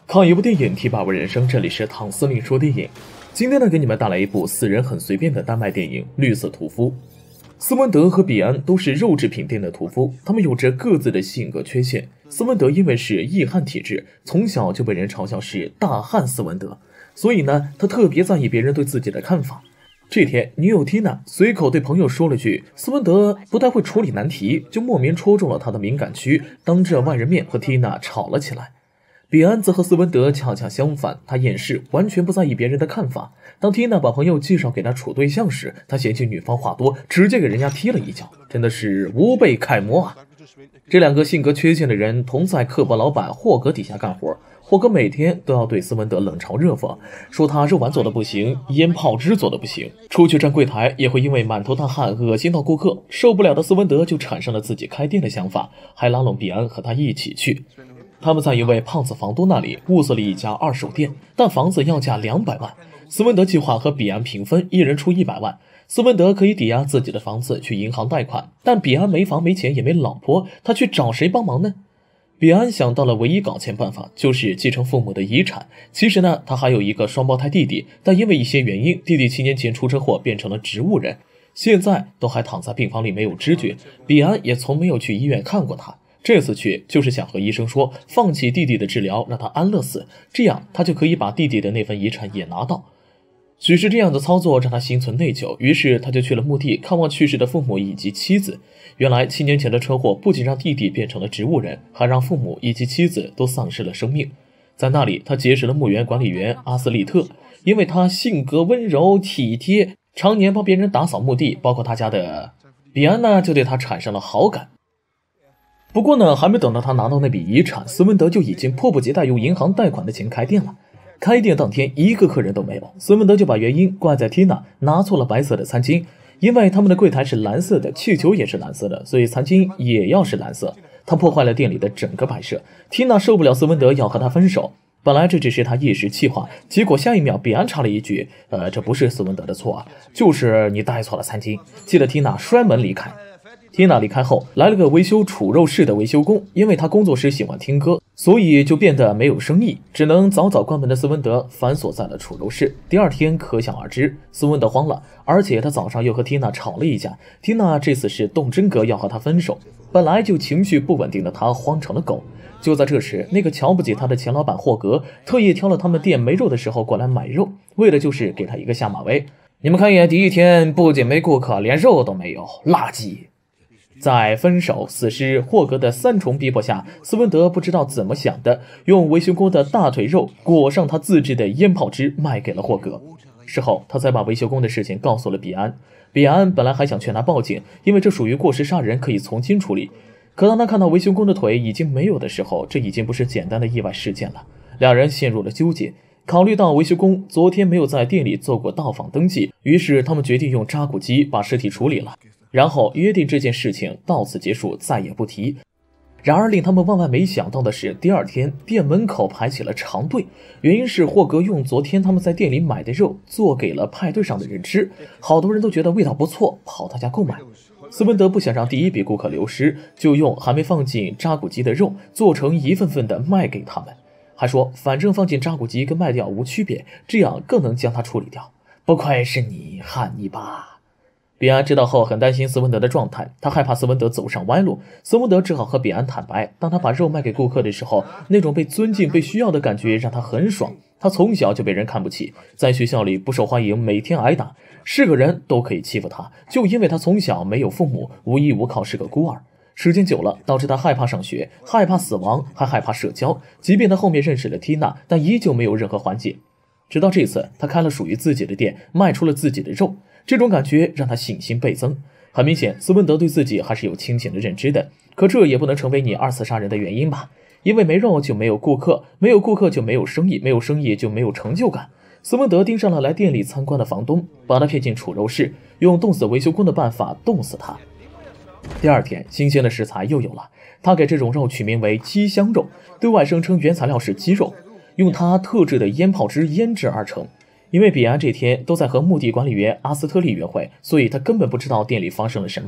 看一部电影，提把握人生，这里是唐司令说电影。今天呢，给你们带来一部死人很随便的丹麦电影《绿色屠夫》。斯温德和比安都是肉制品店的屠夫，他们有着各自的性格缺陷。斯温德因为是易汗体质，从小就被人嘲笑是大汉斯温德，所以呢，他特别在意别人对自己的看法。这天，女友缇娜随口对朋友说了句斯温德不太会处理难题，就莫名戳中了他的敏感区，当着外人面和缇娜吵了起来。比安则和斯温德恰恰相反，他掩饰，完全不在意别人的看法。当缇娜把朋友介绍给他处对象时，他嫌弃女方话多，直接给人家踢了一脚，真的是无辈楷模啊！这两个性格缺陷的人同在刻薄老板霍格底下干活，霍格每天都要对斯温德冷嘲热讽，说他肉丸做的不行，腌泡汁做的不行，出去站柜台也会因为满头大汗恶心到顾客。受不了的斯温德就产生了自己开店的想法，还拉拢比安和他一起去。他们在一位胖子房东那里物色了一家二手店，但房子要价200万。斯温德计划和比安平分，一人出100万。斯温德可以抵押自己的房子去银行贷款，但比安没房没钱也没老婆，他去找谁帮忙呢？比安想到了唯一搞钱办法，就是继承父母的遗产。其实呢，他还有一个双胞胎弟弟，但因为一些原因，弟弟7年前出车祸变成了植物人，现在都还躺在病房里没有知觉。比安也从没有去医院看过他。这次去就是想和医生说放弃弟弟的治疗，让他安乐死，这样他就可以把弟弟的那份遗产也拿到。许是这样的操作让他心存内疚，于是他就去了墓地看望去世的父母以及妻子。原来7年前的车祸不仅让弟弟变成了植物人，还让父母以及妻子都丧失了生命。在那里他结识了墓园管理员阿斯利特，因为他性格温柔体贴，常年帮别人打扫墓地，包括他家的比安呢，就对他产生了好感。不过呢，还没等到他拿到那笔遗产，斯温德就已经迫不及待用银行贷款的钱开店了。开店当天一个客人都没有，斯温德就把原因怪在缇娜拿错了白色的餐巾，因为他们的柜台是蓝色的，气球也是蓝色的，所以餐巾也要是蓝色。他破坏了店里的整个摆设。缇娜受不了斯温德要和他分手，本来这只是他一时气话，结果下一秒比安插了一句这不是斯温德的错啊，就是你带错了餐巾，气得缇娜摔门离开。缇娜离开后，来了个维修储肉室的维修工，因为他工作时喜欢听歌，所以就变得没有生意，只能早早关门的斯温德反锁在了储肉室。第二天可想而知，斯温德慌了，而且他早上又和缇娜吵了一架。缇娜这次是动真格要和他分手，本来就情绪不稳定的他慌成了狗。就在这时，那个瞧不起他的前老板霍格特意挑了他们店没肉的时候过来买肉，为的就是给他一个下马威。你们看一眼，第一天不仅没顾客，连肉都没有，垃圾。在分手、死尸、霍格的3重逼迫下，斯温德不知道怎么想的，用维修工的大腿肉裹上他自制的腌泡汁卖给了霍格。事后他才把维修工的事情告诉了比安。比安本来还想劝他报警，因为这属于过失杀人，可以从轻处理。可当他看到维修工的腿已经没有的时候，这已经不是简单的意外事件了。两人陷入了纠结。考虑到维修工昨天没有在店里做过到访登记，于是他们决定用扎古机把尸体处理了，然后约定这件事情到此结束，再也不提。然而令他们万万没想到的是，第二天店门口排起了长队，原因是霍格用昨天他们在店里买的肉做给了派对上的人吃，好多人都觉得味道不错，跑他家购买。斯温德不想让第一笔顾客流失，就用还没放进扎古机的肉做成一份份的卖给他们，还说反正放进扎古机跟卖掉无区别，这样更能将它处理掉。不愧是你，汉尼拔。比安知道后很担心斯温德的状态，他害怕斯温德走上歪路。斯温德只好和比安坦白，当他把肉卖给顾客的时候，那种被尊敬被需要的感觉让他很爽。他从小就被人看不起，在学校里不受欢迎，每天挨打，是个人都可以欺负他，就因为他从小没有父母，无依无靠，是个孤儿。时间久了，导致他害怕上学，害怕死亡，还害怕社交。即便他后面认识了缇娜，但依旧没有任何缓解。直到这次，他开了属于自己的店，卖出了自己的肉，这种感觉让他信心倍增。很明显，斯温德对自己还是有清醒的认知的，可这也不能成为你二次杀人的原因吧？因为没肉就没有顾客，没有顾客就没有生意，没有生意就没有成就感。斯温德盯上了来店里参观的房东，把他骗进储肉室，用冻死维修工的办法冻死他。第二天，新鲜的食材又有了，他给这种肉取名为鸡香肉，对外声称原材料是鸡肉，用他特制的腌泡汁腌制而成。因为比安这天都在和墓地管理员阿斯特利约会，所以他根本不知道店里发生了什么。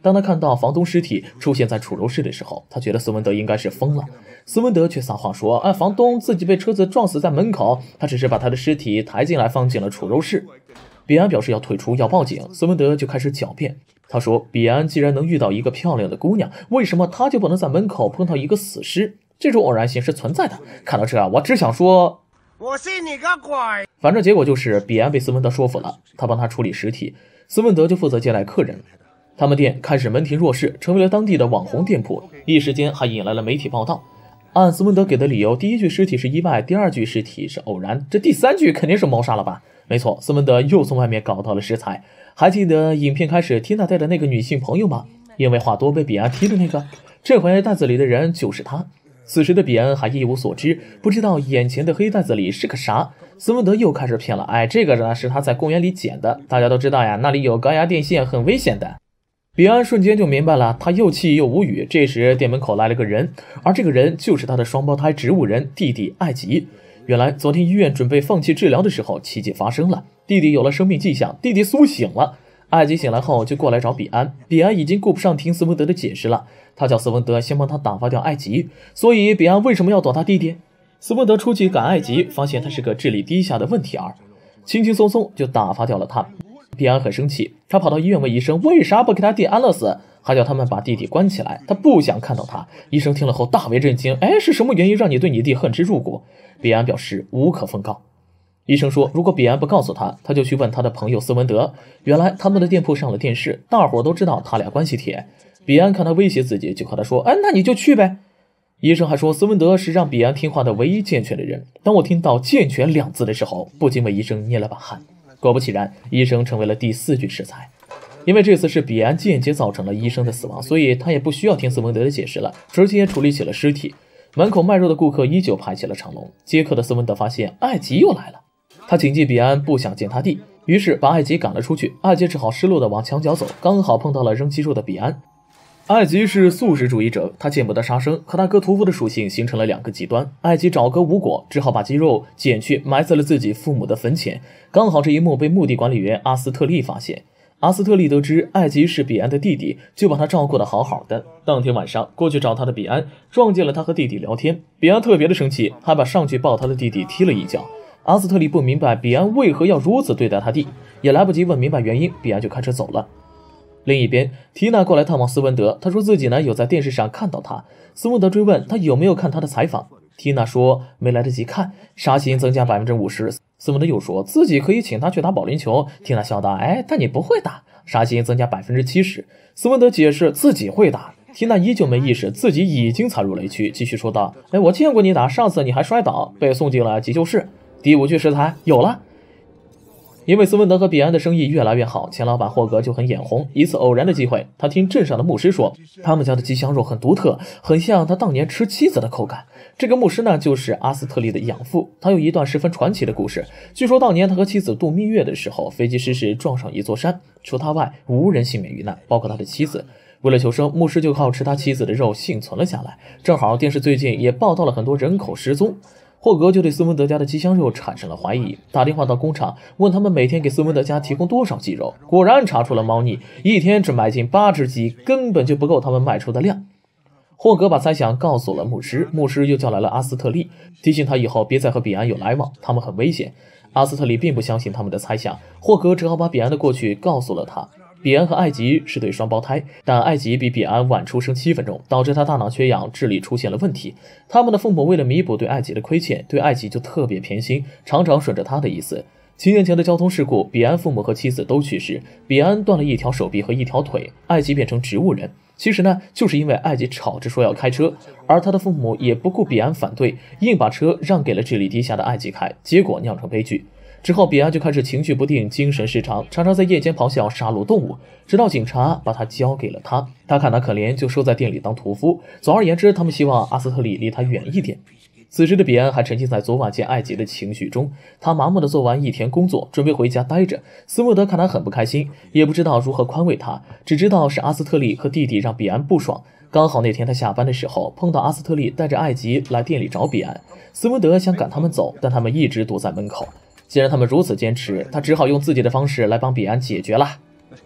当他看到房东尸体出现在储肉室的时候，他觉得斯文德应该是疯了。斯文德却撒谎说，房东自己被车子撞死在门口，他只是把他的尸体抬进来放进了储肉室。比安表示要退出，要报警，斯文德就开始狡辩。他说，比安既然能遇到一个漂亮的姑娘，为什么他就不能在门口碰到一个死尸？这种偶然性是存在的。看到这我只想说， 我信你个鬼！ 反正结果就是比安被斯文德说服了，他帮他处理尸体，斯文德就负责接待客人。他们店开始门庭若市，成为了当地的网红店铺，一时间还引来了媒体报道。按斯文德给的理由，第一具尸体是意外，第二具尸体是偶然，这第三具肯定是谋杀了吧？没错，斯文德又从外面搞到了食材。还记得影片开始缇娜带的那个女性朋友吗？因为话多被比安踢的那个，这回袋子里的人就是他。此时的比安还一无所知，不知道眼前的黑袋子里是个啥。斯文德又开始骗了，这个呢是他在公园里捡的，大家都知道呀，那里有高压电线，很危险的。比安瞬间就明白了，他又气又无语。这时店门口来了个人，而这个人就是他的双胞胎植物人弟弟艾吉。原来昨天医院准备放弃治疗的时候，奇迹发生了，弟弟有了生命迹象，弟弟苏醒了。艾吉醒来后就过来找比安，比安已经顾不上听斯文德的解释了，他叫斯文德先帮他打发掉艾吉。所以比安为什么要躲他弟弟？斯文德出去赶艾吉，发现他是个智力低下的问题儿，轻轻松松就打发掉了他。比安很生气，他跑到医院问医生为啥不给他弟安乐死，还叫他们把弟弟关起来，他不想看到他。医生听了后大为震惊，是什么原因让你对你弟恨之入骨？比安表示无可奉告。医生说，如果比安不告诉他，他就去问他的朋友斯文德。原来他们的店铺上了电视，大伙都知道他俩关系铁。比安看他威胁自己，就和他说，那你就去呗。医生还说，斯文德是让比安听话的唯一健全的人。当我听到健全2字的时候，不禁为医生捏了把汗。果不其然，医生成为了第4具食材。因为这次是比安间接造成了医生的死亡，所以他也不需要听斯文德的解释了，直接处理起了尸体。门口卖肉的顾客依旧排起了长龙。接客的斯文德发现艾吉又来了，他谨记比安不想见他弟，于是把艾吉赶了出去。艾吉只好失落的往墙角走，刚好碰到了扔鸡肉的比安。艾吉是素食主义者，他见不得杀生，和他哥屠夫的属性形成了2个极端。艾吉找哥无果，只好把鸡肉捡去埋在了自己父母的坟前。刚好这一幕被墓地管理员阿斯特利发现。阿斯特利得知艾吉是比安的弟弟，就把他照顾得好好的。当天晚上过去找他的比安撞见了他和弟弟聊天，比安特别的生气，还把上去抱他的弟弟踢了一脚。阿斯特利不明白比安为何要如此对待他弟，也来不及问明白原因，比安就开车走了。另一边，缇娜过来探望斯文德，她说自己呢有在电视上看到他。斯文德追问他有没有看他的采访，缇娜说没来得及看，杀心增加50%。斯文德又说自己可以请他去打保龄球，缇娜笑道，但你不会打，杀心增加70%。斯文德解释自己会打，缇娜依旧没意识自己已经踩入雷区，继续说道，我见过你打，上次你还摔倒，被送进了急救室。第5具食材有了。因为斯文德和比安的生意越来越好，钱老板霍格就很眼红。一次偶然的机会，他听镇上的牧师说，他们家的鸡香肉很独特，很像他当年吃妻子的口感。这个牧师呢，就是阿斯特利的养父，他有一段十分传奇的故事。据说当年他和妻子度蜜月的时候，飞机失事撞上一座山，除他外无人幸免于难，包括他的妻子。为了求生，牧师就靠吃他妻子的肉幸存了下来。正好电视最近也报道了很多人口失踪。霍格就对斯文德家的鸡香肉产生了怀疑，打电话到工厂问他们每天给斯文德家提供多少鸡肉，果然查出了猫腻，一天只买进8只鸡，根本就不够他们卖出的量。霍格把猜想告诉了牧师，牧师又叫来了阿斯特利，提醒他以后别再和比安有来往，他们很危险。阿斯特利并不相信他们的猜想，霍格只好把比安的过去告诉了他。比安和艾吉是对双胞胎，但艾吉比比安晚出生7分钟，导致他大脑缺氧，智力出现了问题。他们的父母为了弥补对艾吉的亏欠，对艾吉就特别偏心，常常顺着他的意思。7年前的交通事故，比安父母和妻子都去世，比安断了一条手臂和一条腿，艾吉变成植物人。其实呢，就是因为艾吉吵着说要开车，而他的父母也不顾比安反对，硬把车让给了智力低下的艾吉开，结果酿成悲剧。之后，比安就开始情绪不定、精神失常，常常在夜间咆哮、杀戮动物，直到警察把他交给了他。他看他可怜，就收在店里当屠夫。总而言之，他们希望阿斯特里离他远一点。此时的比安还沉浸在昨晚见艾吉的情绪中，他麻木地做完一天工作，准备回家待着。斯莫德看他很不开心，也不知道如何宽慰他，只知道是阿斯特利和弟弟让比安不爽。刚好那天他下班的时候碰到阿斯特利带着艾吉来店里找比安，斯莫德想赶他们走，但他们一直堵在门口。既然他们如此坚持，他只好用自己的方式来帮比安解决了。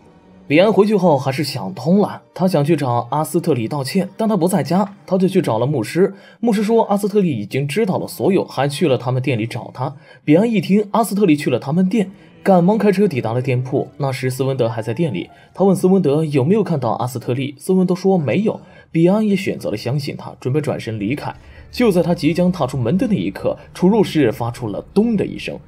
比安回去后还是想通了，他想去找阿斯特里道歉，但他不在家，他就去找了牧师。牧师说阿斯特里已经知道了所有，还去了他们店里找他。比安一听阿斯特里去了他们店，赶忙开车抵达了店铺。那时斯文德还在店里，他问斯文德有没有看到阿斯特利，斯文德说没有。比安也选择了相信他，准备转身离开。就在他即将踏出门的那一刻，储肉室发出了咚的一声。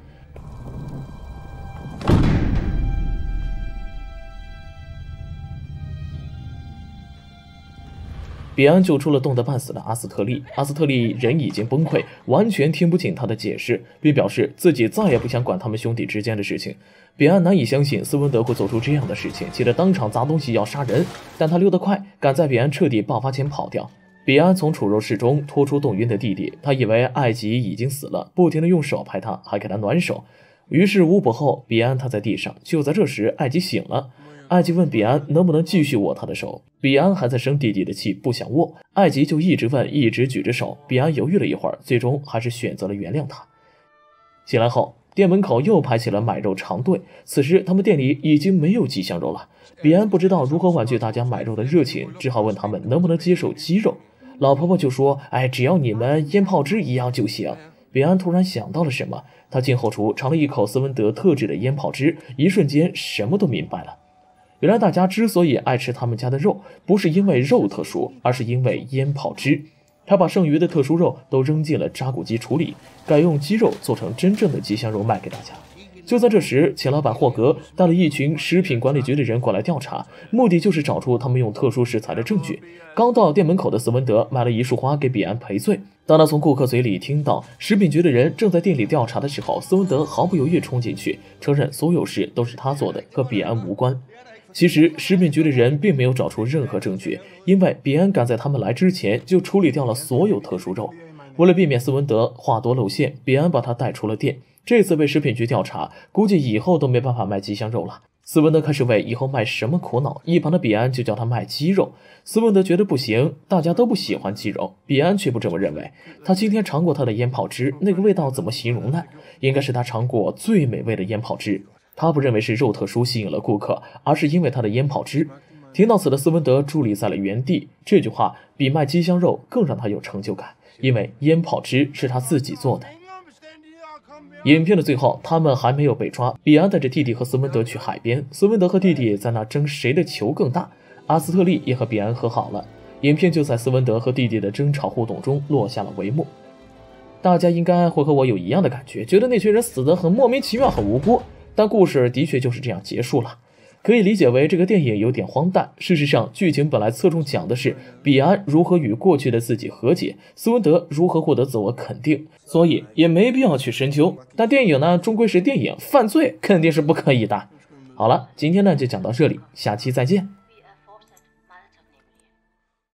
比安救出了冻得半死的阿斯特利，阿斯特利人已经崩溃，完全听不进他的解释，并表示自己再也不想管他们兄弟之间的事情。比安难以相信斯文德会做出这样的事情，气得当场砸东西要杀人，但他溜得快，赶在比安彻底爆发前跑掉。比安从储肉室中拖出冻晕的弟弟，他以为艾吉已经死了，不停地用手拍他，还给他暖手。于是捂补后，比安瘫在地上。就在这时，艾吉醒了。艾吉问比安能不能继续握他的手，比安还在生弟弟的气，不想握。艾吉就一直问，一直举着手。比安犹豫了一会儿，最终还是选择了原谅他。醒来后，店门口又排起了买肉长队。此时他们店里已经没有鸡香肉了。比安不知道如何婉拒大家买肉的热情，只好问他们能不能接受鸡肉。老婆婆就说：“哎，只要你们腌泡汁一样就行。”比安突然想到了什么，他进后厨尝了一口斯文德特制的腌泡汁，一瞬间什么都明白了。原来大家之所以爱吃他们家的肉，不是因为肉特殊，而是因为腌泡汁。他把剩余的特殊肉都扔进了扎古鸡处理，改用鸡肉做成真正的鸡香肉卖给大家。就在这时，钱老板霍格带了一群食品管理局的人过来调查，目的就是找出他们用特殊食材的证据。刚到店门口的斯文德买了一束花给比安赔罪。当他从顾客嘴里听到食品局的人正在店里调查的时候，斯文德毫不犹豫冲进去，承认所有事都是他做的，和比安无关。其实食品局的人并没有找出任何证据，因为比安赶在他们来之前就处理掉了所有特殊肉。为了避免斯文德话多露馅，比安把他带出了店。这次被食品局调查，估计以后都没办法卖鸡香肉了。斯文德开始为以后卖什么苦恼，一旁的比安就叫他卖鸡肉。斯文德觉得不行，大家都不喜欢鸡肉，比安却不这么认为。他今天尝过他的腌泡汁，那个味道怎么形容呢？应该是他尝过最美味的腌泡汁。他不认为是肉特殊吸引了顾客，而是因为他的腌泡汁。听到此的斯文德伫立在了原地，这句话比卖鸡香肉更让他有成就感，因为腌泡汁是他自己做的。影片的最后，他们还没有被抓，比安带着弟弟和斯文德去海边，斯文德和弟弟在那争谁的球更大。阿斯特利也和比安和好了，影片就在斯文德和弟弟的争吵互动中落下了帷幕。大家应该会和我有一样的感觉，觉得那群人死得很莫名其妙，很无辜。但故事的确就是这样结束了，可以理解为这个电影有点荒诞。事实上，剧情本来侧重讲的是比安如何与过去的自己和解，斯文德如何获得自我肯定，所以也没必要去深究。但电影呢，终归是电影，犯罪肯定是不可以的。好了，今天呢就讲到这里，下期再见。